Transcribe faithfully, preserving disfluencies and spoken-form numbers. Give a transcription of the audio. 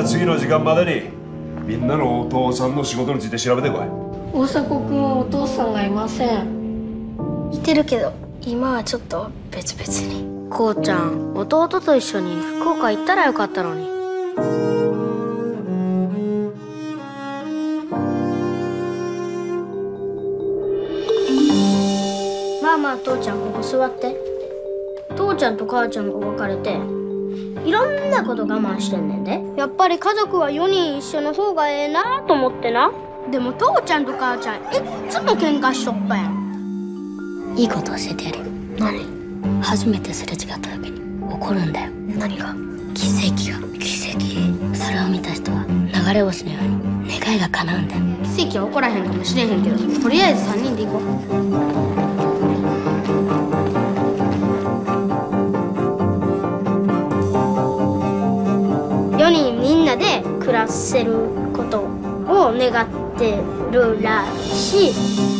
あ次の時間までにみんなのお父さんの仕事について調べてこい。 大迫君はお父さんがいません。 いてるけど今はちょっと別々に。 こうちゃん、弟と一緒に福岡行ったらよかったのに。まあまあ、父ちゃんここ座って。父ちゃんと母ちゃんが別れていろんなこと我慢してんねんで。やっぱり家族はよにん一緒の方がええなと思ってな。でも父ちゃんと母ちゃんいっつも喧嘩しとったやん。いいこと教えてやるよ。何？初めてすれ違った時に起こるんだよ。何が？奇跡が。奇跡？それを見た人は流れ星のように願いが叶うんだよ。奇跡は起こらへんかもしれへんけど、とりあえずさんにんで行こう。よにんみんなで暮らせることを願ってるらしい。